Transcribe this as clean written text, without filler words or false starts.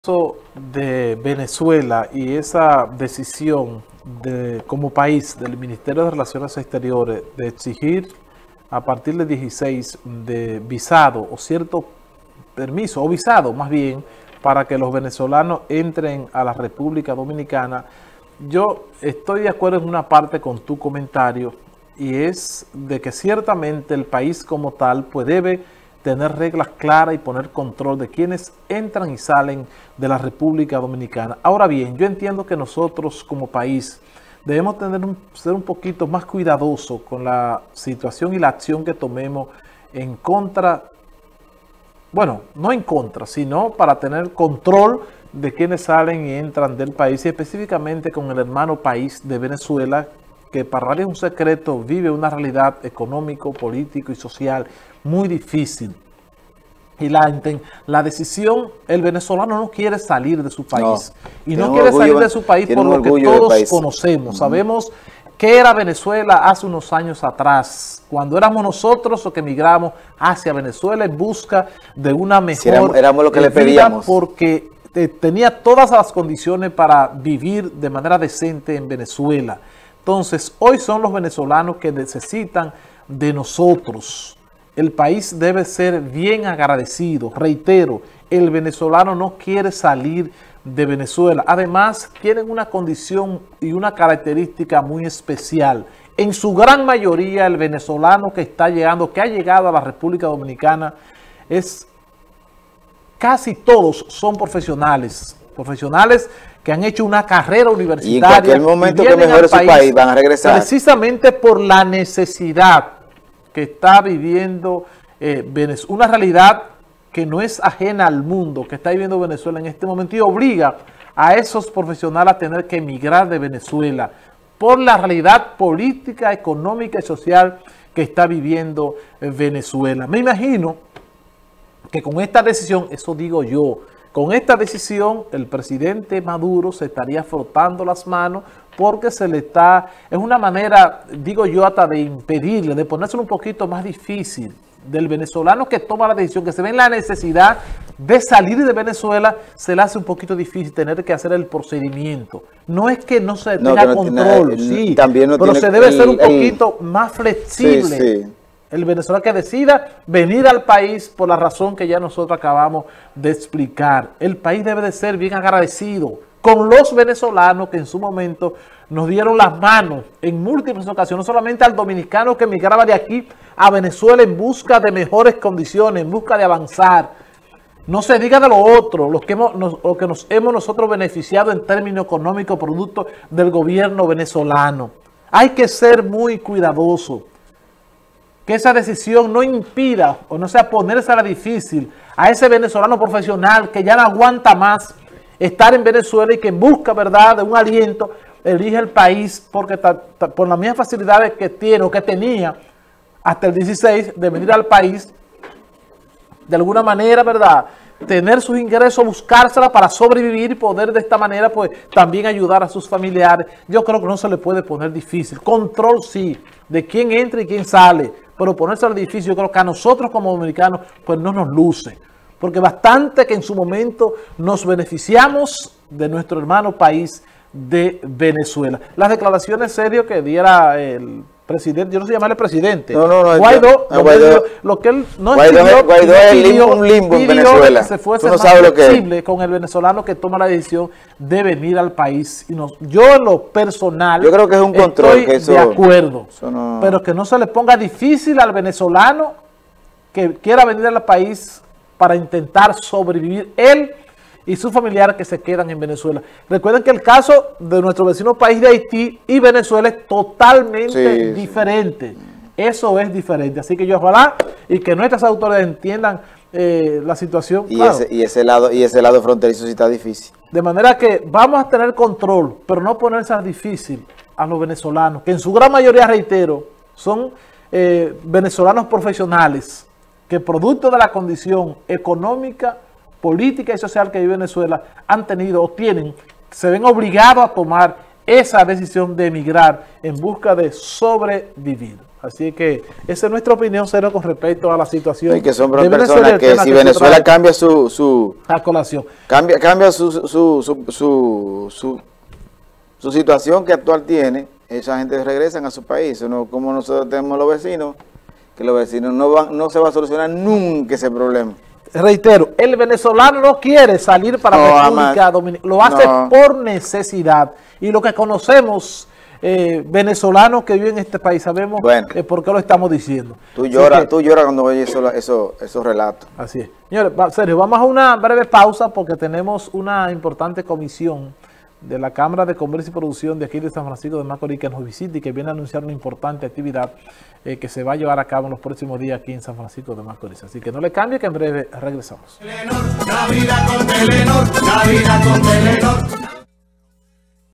De Venezuela y esa decisión como país del Ministerio de Relaciones Exteriores de exigir a partir del 16 de visado o cierto permiso, o visado más bien, para que los venezolanos entren a la República Dominicana, yo estoy de acuerdo en una parte con tu comentario, y es de que ciertamente el país como tal pues debe tener reglas claras y poner control de quienes entran y salen de la República Dominicana. Ahora bien, yo entiendo que nosotros como país debemos ser un poquito más cuidadosos con la situación y la acción que tomemos en contra, bueno, no en contra, sino para tener control de quienes salen y entran del país, y específicamente con el hermano país de Venezuela, que para nadie es un secreto, vive una realidad económico, político y social muy difícil. Y la decisión, el venezolano no quiere salir de su país. Y no quiere salir de su país por lo que todos conocemos. Sabemos qué era Venezuela hace unos años atrás, cuando éramos nosotros los que emigramos hacia Venezuela en busca de una mejor éramos lo que le pedíamos, porque tenía todas las condiciones para vivir de manera decente en Venezuela. Entonces, hoy son los venezolanos que necesitan de nosotros. El país debe ser bien agradecido. Reitero, el venezolano no quiere salir de Venezuela. Además, tienen una condición y una característica muy especial. En su gran mayoría, el venezolano que está llegando, que ha llegado a la República Dominicana, casi todos son profesionales que han hecho una carrera universitaria. Y en cualquier momento que mejore su país van a regresar. Precisamente por la necesidad que está viviendo Venezuela, una realidad que no es ajena al mundo, que está viviendo Venezuela en este momento, y obliga a esos profesionales a tener que emigrar de Venezuela por la realidad política, económica y social que está viviendo Venezuela. Me imagino que con esta decisión, eso digo yo, con esta decisión el presidente Maduro se estaría frotando las manos porque es una manera, digo yo, hasta de impedirle, de ponérselo un poquito más difícil del venezolano que toma la decisión, que se ve en la necesidad de salir de Venezuela, se le hace un poquito difícil tener que hacer el procedimiento. No es que no se tenga control, sí, pero se debe ser un poquito más flexible. Sí. El venezolano que decida venir al país por la razón que ya nosotros acabamos de explicar. El país debe de ser bien agradecido con los venezolanos que en su momento nos dieron las manos en múltiples ocasiones, no solamente al dominicano que emigraba de aquí a Venezuela en busca de mejores condiciones, en busca de avanzar. No se diga de lo otro, lo que nos hemos nosotros beneficiado en términos económicos, producto del gobierno venezolano. Hay que ser muy cuidadoso. Que esa decisión no impida o no sea ponerse a la difícil a ese venezolano profesional que ya no aguanta más estar en Venezuela y que busca, ¿verdad?, de un aliento, elige el país porque por las mismas facilidades que tiene o que tenía hasta el 16 de venir al país, de alguna manera, ¿verdad?, tener sus ingresos, buscársela para sobrevivir y poder de esta manera pues también ayudar a sus familiares. Yo creo que no se le puede poner difícil. Control sí, de quién entra y quién sale, pero ponerse al difícil yo creo que a nosotros como dominicanos pues no nos luce. Porque bastante que en su momento nos beneficiamos de nuestro hermano país de Venezuela. Las declaraciones serias que diera el presidente, yo no sé llamarle presidente, Guaidó, lo que él no Guaidó es un limbo en Venezuela. Que se fuese más flexible con el venezolano que toma la decisión de venir al país. Y yo en lo personal, yo creo que es un control, estoy de acuerdo, pero que no se le ponga difícil al venezolano que quiera venir al país para intentar sobrevivir él y sus familiares que se quedan en Venezuela. Recuerden que el caso de nuestro vecino país de Haití y Venezuela es totalmente diferente. Eso es diferente. Así que yo ojalá y que nuestras autoridades entiendan la situación. Y, claro, ese lado fronterizo sí está difícil. De manera que vamos a tener control, pero no ponerse difícil a los venezolanos, que en su gran mayoría, reitero, son venezolanos profesionales, que producto de la condición económica, política y social que vive Venezuela han tenido o tienen, se ven obligados a tomar esa decisión de emigrar en busca de sobrevivir. Así que esa es nuestra opinión, Cero, con respecto a la situación. Y que son personas que si Venezuela cambia a colación. Cambia su situación que actual tiene, esa gente regresan a su país. No, como nosotros tenemos los vecinos, que los vecinos no se va a solucionar nunca ese problema. Reitero, el venezolano no quiere salir para República Dominicana, lo hace por necesidad. Y lo que conocemos, venezolanos que viven en este país, sabemos por qué lo estamos diciendo. Tú lloras cuando oyes esos relatos. Así es. Señores, serio, vamos a una breve pausa porque tenemos una importante comisión de la Cámara de Comercio y Producción de aquí de San Francisco de Macorís que nos visita y que viene a anunciar una importante actividad que se va a llevar a cabo en los próximos días aquí en San Francisco de Macorís. Así que no le cambie, que en breve regresamos. Navidad con Telenor, Navidad con Telenor.